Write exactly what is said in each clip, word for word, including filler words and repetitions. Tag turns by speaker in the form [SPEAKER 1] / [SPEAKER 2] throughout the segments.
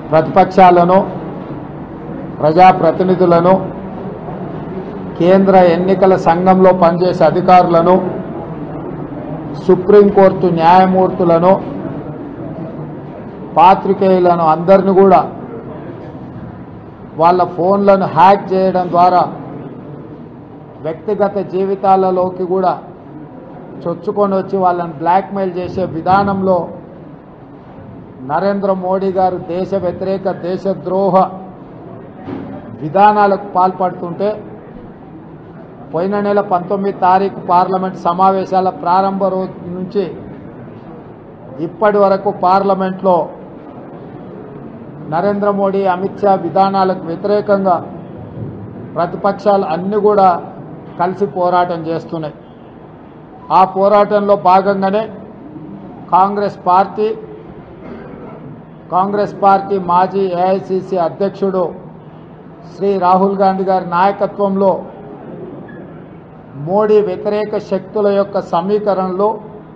[SPEAKER 1] ప్రతిపక్షాలను ప్రజాప్రతినిధులను కేంద్ర ఎన్నికల సంఘంలో పనిచేసే అధికారులను సుప్రీంకోర్టు న్యాయమూర్తులను పాత్రికేయులను అందరిని కూడా వాళ్ళ ఫోన్లను హ్యాక్ చేయడం ద్వారా వ్యక్తిగత జీవితాలలోకి కూడా చొచ్చుకొని వచ్చి వాళ్ళని బ్లాక్మెయిల్ చేసే విధానంలో నరేంద్ర మోడీ గారు దేశ వ్యతిరేక దేశద్రోహ విధానాలకు పాల్పడుతుంటే పోయిన నెల పంతొమ్మిది తారీఖు పార్లమెంట్ సమావేశాల ప్రారంభ రోజు నుంచి ఇప్పటి వరకు పార్లమెంట్లో నరేంద్ర మోడీ అమిత్ షా విధానాలకు వ్యతిరేకంగా ప్రతిపక్షాలు అన్నీ కూడా కలిసి పోరాటం చేస్తున్నాయి. ఆ పోరాటంలో భాగంగానే కాంగ్రెస్ పార్టీ కాంగ్రెస్ పార్టీ మాజీ ఏఐసిసి అధ్యక్షుడు శ్రీ రాహుల్ గాంధీ గారి నాయకత్వంలో మోడీ వ్యతిరేక శక్తుల యొక్క సమీకరణలో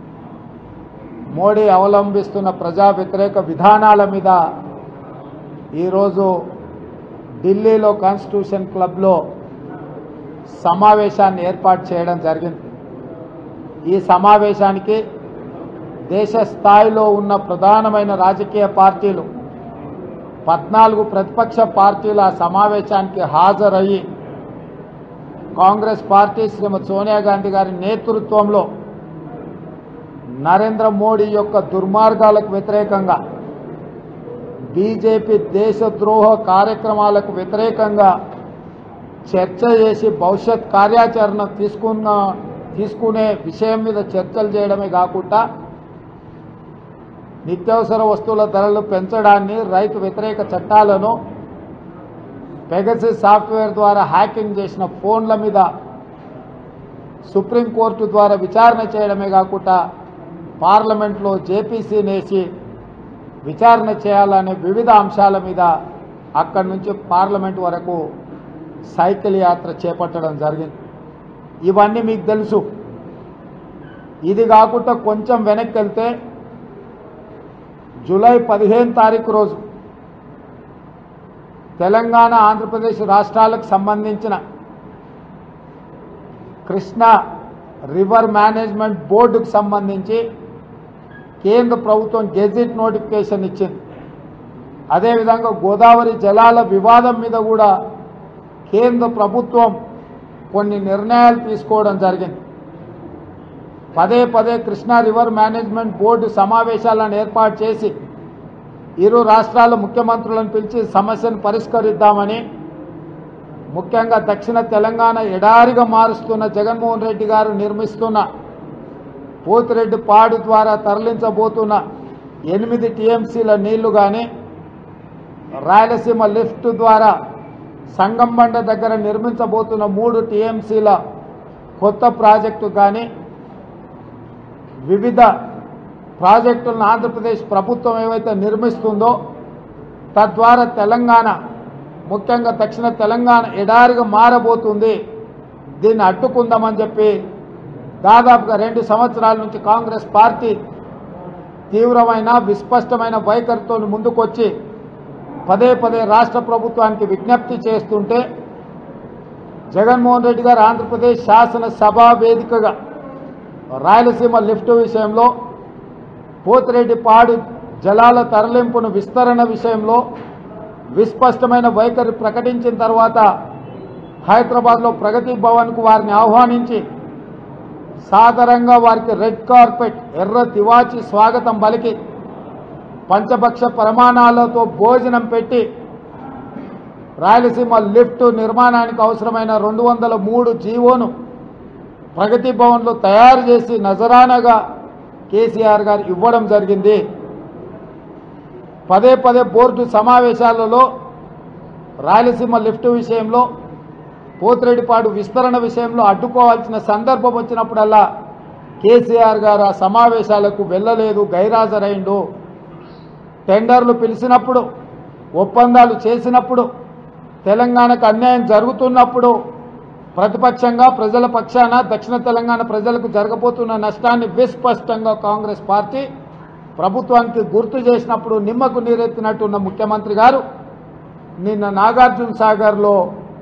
[SPEAKER 1] మోడీ అవలంబిస్తున్న ప్రజా వ్యతిరేక విధానాల మీద ఈరోజు ఢిల్లీలో కాన్స్టిట్యూషన్ క్లబ్లో సమావేశాన్ని ఏర్పాటు చేయడం జరిగింది. ఈ సమావేశానికి దేశ స్థాయిలో ఉన్న ప్రధానమైన రాజకీయ పార్టీలు పద్నాలుగు ప్రతిపక్ష పార్టీలు ఆ సమావేశానికి హాజరయ్యి కాంగ్రెస్ పార్టీ శ్రీమతి సోనియా గాంధీ గారి నేతృత్వంలో నరేంద్ర మోడీ యొక్క దుర్మార్గాలకు వ్యతిరేకంగా బీజేపీ దేశద్రోహ కార్యక్రమాలకు వ్యతిరేకంగా చర్చ చేసి భవిష్యత్ కార్యాచరణ తీసుకున్న తీసుకునే విషయం మీద చర్చలు చేయడమే కాకుండా నిత్యావసర వస్తువుల ధరలు పెంచడాన్ని, రైతు వ్యతిరేక చట్టాలను, పెగసిస్ సాఫ్ట్వేర్ ద్వారా హ్యాకింగ్ చేసిన ఫోన్ల మీద సుప్రీంకోర్టు ద్వారా విచారణ చేయడమే కాకుండా పార్లమెంట్లో జేపీసీ నేసి విచారణ చేయాలనే వివిధ అంశాల మీద అక్కడి నుంచి పార్లమెంట్ వరకు సైకిల్ యాత్ర చేపట్టడం జరిగింది. ఇవన్నీ మీకు తెలుసు. ఇది కాకుండా కొంచెం వెనక్కి వెళ్తే జూలై పదిహేను తారీఖు రోజు తెలంగాణ ఆంధ్రప్రదేశ్ రాష్ట్రాలకు సంబంధించిన కృష్ణా రివర్ మేనేజ్మెంట్ బోర్డుకు సంబంధించి కేంద్ర ప్రభుత్వం గెజిట్ నోటిఫికేషన్ ఇచ్చింది. అదేవిధంగా గోదావరి జలాల వివాదం మీద కూడా కేంద్ర ప్రభుత్వం కొన్ని నిర్ణయాలు తీసుకోవడం జరిగింది. పదే పదే కృష్ణా రివర్ మేనేజ్మెంట్ బోర్డు సమావేశాలను ఏర్పాటు చేసి ఇరు రాష్ట్రాల ముఖ్యమంత్రులను పిలిచి సమస్యను పరిష్కరిద్దామని, ముఖ్యంగా దక్షిణ తెలంగాణ ఎడారిగా మారుస్తున్న జగన్మోహన్ రెడ్డి గారు నిర్మిస్తున్న పోతిరెడ్డి పాడు ద్వారా తరలించబోతున్న ఎనిమిది టీఎంసీల నీళ్లు కానీ, రాయలసీమ లిఫ్ట్ ద్వారా సంగంబండ దగ్గర నిర్మించబోతున్న మూడు టీఎంసీల కొత్త ప్రాజెక్టు కానీ, వివిధ ప్రాజెక్టులను ఆంధ్రప్రదేశ్ ప్రభుత్వం ఏవైతే నిర్మిస్తుందో తద్వారా తెలంగాణ, ముఖ్యంగా దక్షిణ తెలంగాణ ఎడారిగా మారబోతుంది, దీన్ని అడ్డుకుందామని చెప్పి దాదాపుగా రెండు సంవత్సరాల నుంచి కాంగ్రెస్ పార్టీ తీవ్రమైన విస్పష్టమైన వైఖరితో ముందుకొచ్చి పదే పదే రాష్ట్ర ప్రభుత్వానికి విజ్ఞప్తి చేస్తుంటే జగన్మోహన్ రెడ్డి గారు ఆంధ్రప్రదేశ్ శాసనసభ వేదికగా రాయలసీమ లిఫ్ట్ విషయంలో, పోతిరెడ్డి పాడు జలాల తరలింపును విస్తరణ విషయంలో విస్పష్టమైన వైఖరి ప్రకటించిన తర్వాత హైదరాబాద్లో ప్రగతి భవన్కు వారిని ఆహ్వానించి సాదరంగా వారికి రెడ్ కార్పెట్, ఎర్ర తివాచి స్వాగతం పలికి పంచభక్ష ప్రమాణాలతో భోజనం పెట్టి రాయలసీమ లిఫ్ట్ నిర్మాణానికి అవసరమైన రెండు వందల మూడు జీవోను ప్రగతి భవన్లో తయారు చేసి నజరానాగా కేసీఆర్ గారు ఇవ్వడం జరిగింది. పదే పదే బోర్డు సమావేశాలలో రాయలసీమ లిఫ్ట్ విషయంలో, పోతిరెడ్డిపాడు విస్తరణ విషయంలో అడ్డుకోవాల్సిన సందర్భం వచ్చినప్పుడల్లా కేసీఆర్ గారు ఆ సమావేశాలకు వెళ్ళలేదు, గైరాజరైండు. టెండర్లు పిలిచినప్పుడు, ఒప్పందాలు చేసినప్పుడు, తెలంగాణకు అన్యాయం జరుగుతున్నప్పుడు ప్రతిపక్షంగా ప్రజల పక్షాన దక్షిణ తెలంగాణ ప్రజలకు జరగబోతున్న నష్టాన్ని విస్పష్టంగా కాంగ్రెస్ పార్టీ ప్రభుత్వానికి గుర్తు చేసినప్పుడు నిమ్మకు నీరెత్తినట్టున్న ముఖ్యమంత్రి గారు నిన్న నాగార్జున సాగర్లో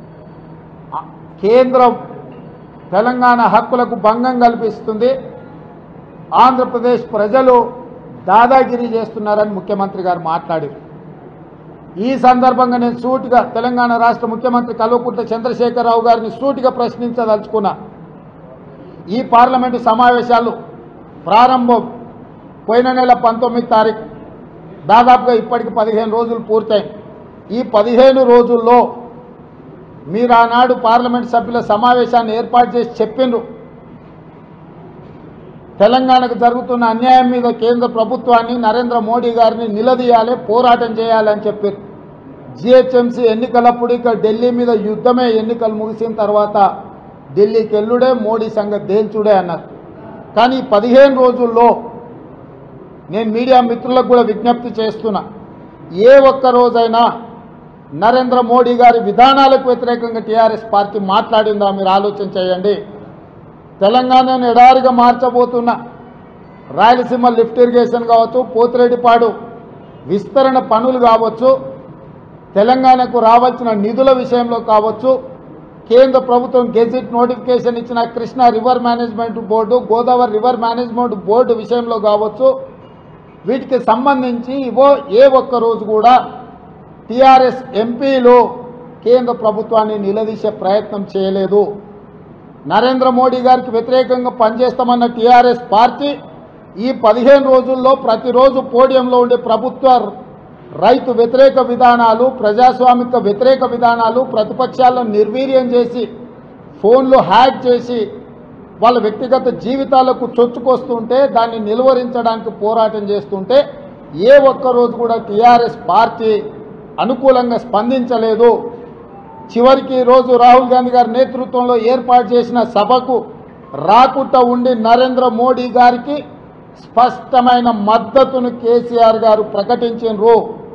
[SPEAKER 1] కేంద్రం తెలంగాణ హక్కులకు భంగం కల్పిస్తుంది, ఆంధ్రప్రదేశ్ ప్రజలు దాదాగిరి చేస్తున్నారని ముఖ్యమంత్రి గారు మాట్లాడారు. ఈ సందర్భంగా నేను సూటిగా తెలంగాణ రాష్ట్ర ముఖ్యమంత్రి కల్వకుంట్ల చంద్రశేఖరరావు గారిని సూటిగా ప్రశ్నించదలుచుకున్నా. ఈ పార్లమెంటు సమావేశాలు ప్రారంభం పోయిన నెల పంతొమ్మిది తారీఖు, దాదాపుగా ఇప్పటికి పదిహేను రోజులు పూర్తయి. ఈ పదిహేను రోజుల్లో మీరు ఆనాడు పార్లమెంట్ సభ్యుల సమావేశాన్ని ఏర్పాటు చేసి చెప్పిండ్రు, తెలంగాణకు జరుగుతున్న అన్యాయం మీద కేంద్ర ప్రభుత్వాన్ని నరేంద్ర మోడీ గారిని నిలదీయాలి, పోరాటం చేయాలని చెప్పారు. జిహెచ్ఎంసీ ఎన్నికలప్పుడు ఇక ఢిల్లీ మీద యుద్ధమే, ఎన్నికలు ముగిసిన తర్వాత ఢిల్లీకి ఎల్లుడే, మోడీ సంగతి దేల్చుడే అన్నారు. కానీ పదిహేను రోజుల్లో నేను మీడియా మిత్రులకు కూడా విజ్ఞప్తి చేస్తున్నా, ఏ ఒక్క రోజైనా నరేంద్ర మోడీ గారి విధానాలకు వ్యతిరేకంగా టీఆర్ఎస్ పార్టీ మాట్లాడిందా మీరు ఆలోచన చేయండి. తెలంగాణను ఎడారిగా మార్చబోతున్న రాయలసీమ లిఫ్ట్ ఇరిగేషన్ కావచ్చు, పోతిరెడ్డిపాడు విస్తరణ పనులు కావచ్చు, తెలంగాణకు రావాల్సిన నిధుల విషయంలో కావచ్చు, కేంద్ర ప్రభుత్వం గెజిట్ నోటిఫికేషన్ ఇచ్చిన Krishna river management board, Godavari river management board విషయంలో కావచ్చు, వీటికి సంబంధించి ఇవో ఏ ఒక్క రోజు కూడా టీఆర్ఎస్ ఎంపీలు కేంద్ర ప్రభుత్వాన్ని నిలదీసే ప్రయత్నం చేయలేదు. నరేంద్ర మోడీ గారికి వ్యతిరేకంగా పనిచేస్తామన్న టీఆర్ఎస్ పార్టీ ఈ పదిహేను రోజుల్లో ప్రతిరోజు పోడియంలో ఉండే ప్రభుత్వ రైతు వ్యతిరేక విధానాలు, ప్రజాస్వామిక వ్యతిరేక విధానాలు, ప్రతిపక్షాలను నిర్వీర్యం చేసి ఫోన్లు హ్యాక్ చేసి వాళ్ళ వ్యక్తిగత జీవితాలకు చొచ్చుకొస్తుంటే దాన్ని నిలువరించడానికి పోరాటం చేస్తుంటే ఏ ఒక్కరోజు కూడా టీఆర్ఎస్ పార్టీ అనుకూలంగా స్పందించలేదు. చివరికి రోజు రాహుల్ గాంధీ గారి నేతృత్వంలో ఏర్పాటు చేసిన సభకు రాకుండా ఉండి నరేంద్ర మోడీ గారికి స్పష్టమైన మద్దతును కేసీఆర్ గారు ప్రకటించారు.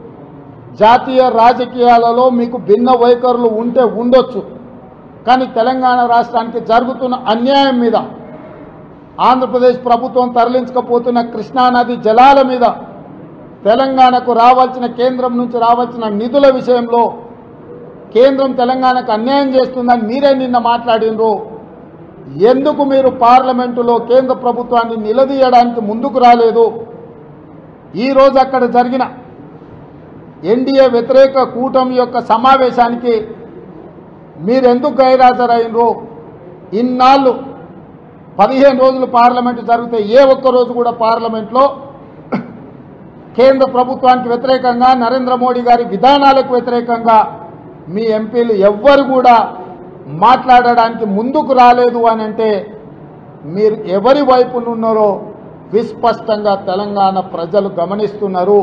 [SPEAKER 1] జాతీయ రాజకీయాలలో మీకు భిన్న వైఖరులు ఉంటే ఉండొచ్చు, కానీ తెలంగాణ రాష్ట్రానికి జరుగుతున్న అన్యాయం మీద, ఆంధ్రప్రదేశ్ ప్రభుత్వం తరలించకపోతున్న కృష్ణానది జలాల మీద, తెలంగాణకు రావాల్సిన కేంద్రం నుంచి రావాల్సిన నిధుల విషయంలో కేంద్రం తెలంగాణకు అన్యాయం చేస్తుందని మీరే నిన్న మాట్లాడినరు. ఎందుకు మీరు పార్లమెంటులో కేంద్ర ప్రభుత్వాన్ని నిలదీయడానికి ముందుకు రాలేదు? ఈరోజు అక్కడ జరిగిన ఎన్డీఏ వ్యతిరేక కూటమి యొక్క సమావేశానికి మీరెందుకు గైరాజరైనరు? ఇన్నాళ్ళు పదిహేను రోజులు పార్లమెంటు జరిగితే ఏ ఒక్క రోజు కూడా పార్లమెంట్లో కేంద్ర ప్రభుత్వానికి వ్యతిరేకంగా, నరేంద్ర మోడీ గారి విధానాలకు వ్యతిరేకంగా మీ ఎంపీలు ఎవ్వరు కూడా మాట్లాడడానికి ముందుకు రాలేదు అని అంటే మీరు ఎవరి వైపునున్నారో విస్పష్టంగా తెలంగాణ ప్రజలు గమనిస్తున్నారు.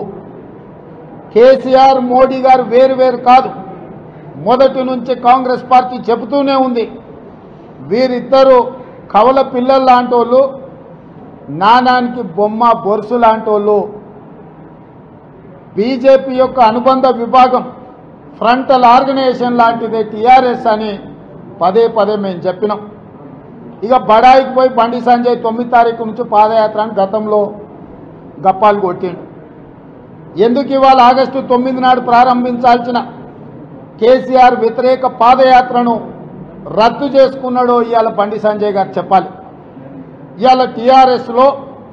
[SPEAKER 1] కేసీఆర్, మోడీ గారు వేరు వేరు కాదు. మొదటి నుంచి కాంగ్రెస్ పార్టీ చెబుతూనే ఉంది, వీరిద్దరూ కవల పిల్లలు లాంటోళ్ళు, నానానికి బొమ్మ బొరుసు లాంటోళ్ళు. బీజేపీ యొక్క అనుబంధ విభాగం, ఫ్రంటల్ ఆర్గనైజేషన్ లాంటిదే టీఆర్ఎస్ అని పదే పదే మేము చెప్పినాం. ఇక బడాయికి పోయి బండి సంజయ్ తొమ్మిది తారీఖు నుంచి పాదయాత్ర అని గతంలో గప్పాలు కొట్టిండు. ఎందుకు ఇవాళ ఆగస్టు తొమ్మిది నాడు ప్రారంభించాల్సిన కేసీఆర్ వ్యతిరేక పాదయాత్రను రద్దు చేసుకున్నాడో ఇవాళ బండి సంజయ్ గారు చెప్పాలి. ఇవాళ టీఆర్ఎస్లో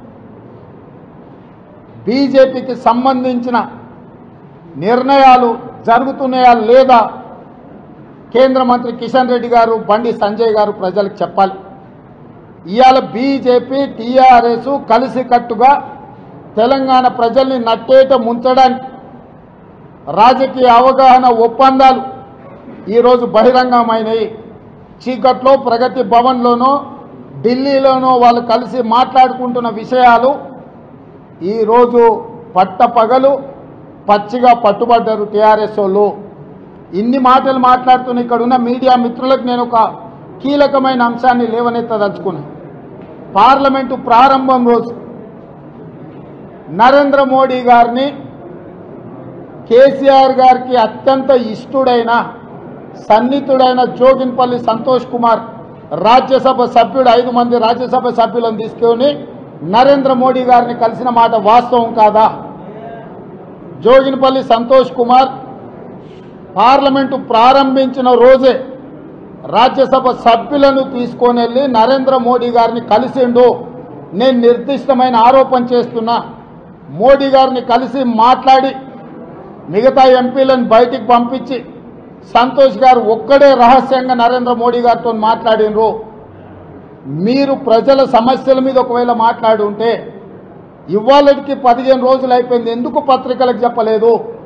[SPEAKER 1] బీజేపీకి సంబంధించిన నిర్ణయాలు జరుగుతున్నాయా లేదా కేంద్ర మంత్రి కిషన్ రెడ్డి గారు, బండి సంజయ్ గారు ప్రజలకు చెప్పాలి. ఇవాళ బీజేపీ, టీఆర్ఎస్ కలిసికట్టుగా తెలంగాణ ప్రజల్ని నట్టేట ముంచడానికి రాజకీయ అవగాహన ఒప్పందాలు ఈరోజు బహిరంగమైనవి. చీకట్లో ప్రగతి భవన్లోనో ఢిల్లీలోనో వాళ్ళు కలిసి మాట్లాడుకుంటున్న విషయాలు ఈరోజు పట్టపగలు పచ్చిగా పట్టుబడ్డారు టీఆర్ఎస్ వాళ్ళు. ఇన్ని మాటలు మాట్లాడుతున్న ఇక్కడ ఉన్న మీడియా మిత్రులకు నేను ఒక కీలకమైన అంశాన్ని లేవనెత్తదలుచుకున్నా. పార్లమెంటు ప్రారంభం రోజు నరేంద్ర మోడీ గారిని కేసీఆర్ గారికి అత్యంత ఇష్టుడైన సన్నిహితుడైన జోగిన్పల్లి సంతోష్ కుమార్ రాజ్యసభ సభ్యుడు ఐదు మంది రాజ్యసభ సభ్యులను తీసుకొని నరేంద్ర మోడీ గారిని కలిసిన మాట వాస్తవం కాదా? జోగినపల్లి సంతోష్ కుమార్ పార్లమెంటు ప్రారంభించిన రోజే రాజ్యసభ సభ్యులను తీసుకొని వెళ్ళి నరేంద్ర మోడీ గారిని కలిసిండు. నేను నిర్దిష్టమైన ఆరోపణ చేస్తున్నా. మోడీ గారిని కలిసి మాట్లాడి మిగతా ఎంపీలను బయటికి పంపించి సంతోష్ గారు ఒక్కడే రహస్యంగా నరేంద్ర మోడీ గారితో మాట్లాడినరు. మీరు ప్రజల సమస్యల మీద ఒకవేళ మాట్లాడి ఉంటే ఇవాళకి పదిహేను రోజులు అయిపోయింది, ఎందుకు పత్రికలకు చెప్పలేదు?